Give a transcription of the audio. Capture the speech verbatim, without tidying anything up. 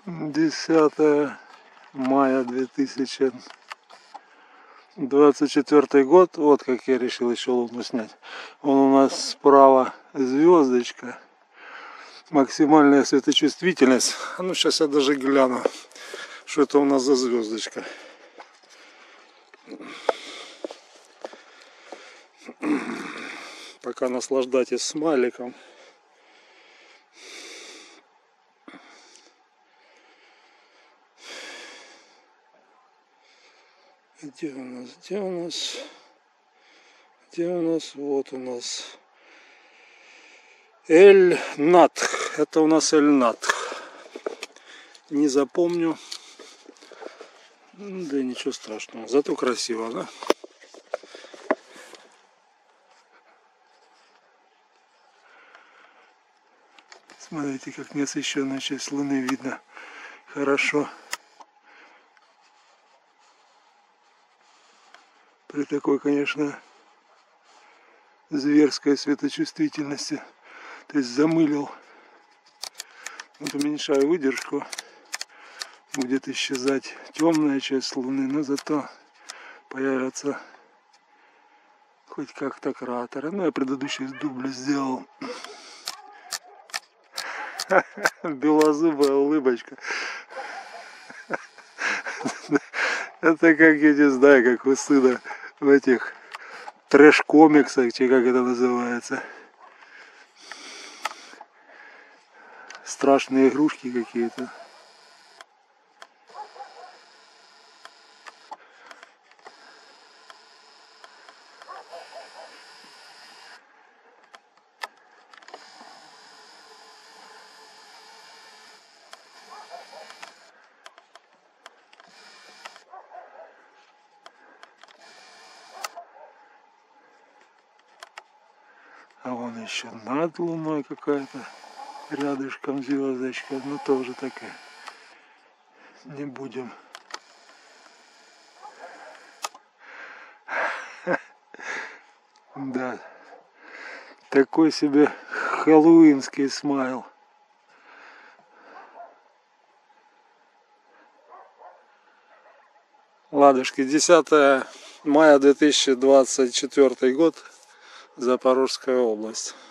десятое мая две тысячи двадцать четвёртый год. Вот как я решил еще луну снять. Вон у нас справа звездочка. Максимальная светочувствительность. А ну сейчас я даже гляну, что это у нас за звездочка. Пока наслаждайтесь смайликом. Где у нас, где у нас, где у нас, вот у нас Эль-Натх. Это у нас Эль-Натх. Не запомню. Да и ничего страшного. Зато красиво, да? Смотрите, как неосвещенная часть Луны видно хорошо. При такой, конечно, зверской светочувствительности. То есть замылил. Вот уменьшаю выдержку. Будет исчезать темная часть Луны, но зато появятся хоть как-то кратеры. Ну, я предыдущий дубль сделал. Белозубая улыбочка. Это как, я не знаю, как у сына в этих трэш-комиксах, чи как это называется. Страшные игрушки какие-то. А вон еще над Луной какая-то рядышком звездочка, но тоже такая. Не будем. Да, такой себе хэллоуинский смайл. Ладушки, десятое мая две тысячи двадцать четвёртый год, Запорожская область.